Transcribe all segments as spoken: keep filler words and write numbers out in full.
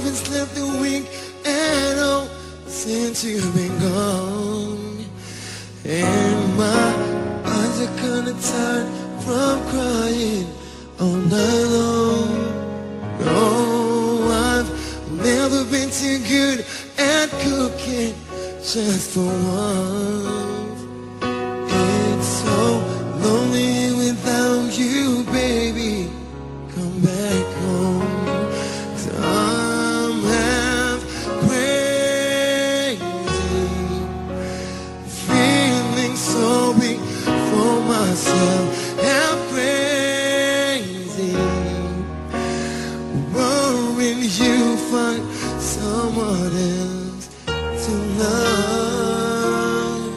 haven't slept a week at all since you've been gone. And my eyes are kinda tired from crying all night long. Oh, I've never been too good at cooking just for one. It's so lonely without you, baby. Come back home. 'Cause I'm half crazy, feeling sorry for myself. Half crazy, worrying you find someone else to love.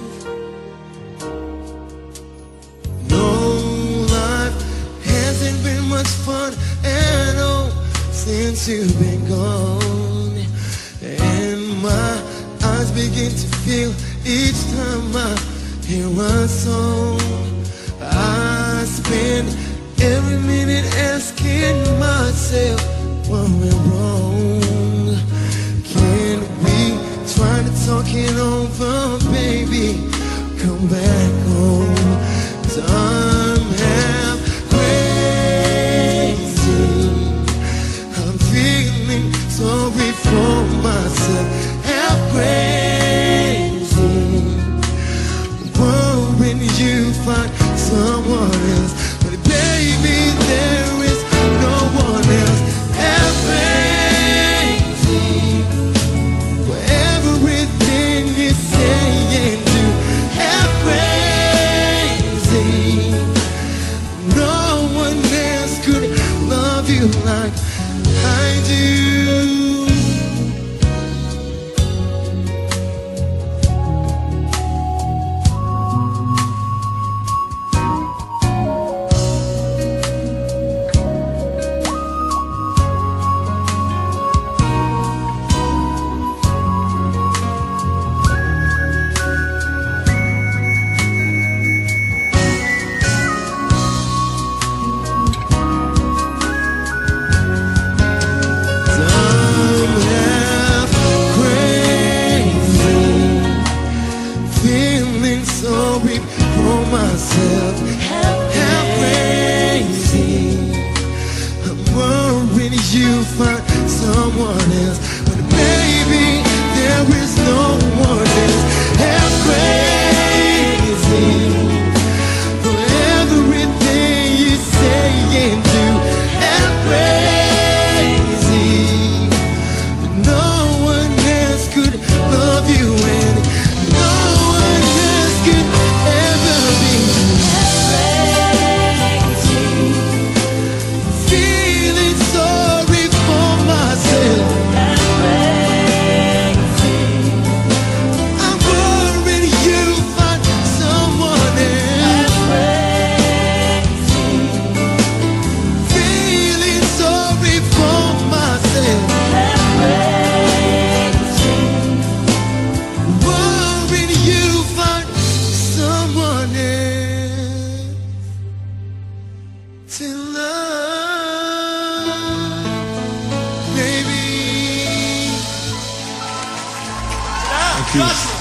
No, life hasn't been much fun at all since you've been gone. And my eyes begin to feel each time I hear a song. I spend every minute asking myself what went wrong. Can we try to talk it over, baby? Come back home. 'Cause I'm half crazy, I'm feeling sorry for myself. Half crazy, worrying you find someone else, but baby, there is no one else. Half crazy, for everything you say and do. Half crazy, no one else could love you like I do. Sorry for myself, half crazy, I'm worried you find someone else, but baby, there is no one else. Half crazy, for everything you say and do. Half crazy, no one else could love you and no one else could ever be. Feeling sorry for myself. I'm worried you find someone else. Feeling sorry for myself. Worried you find someone else to love, baby. Thank you.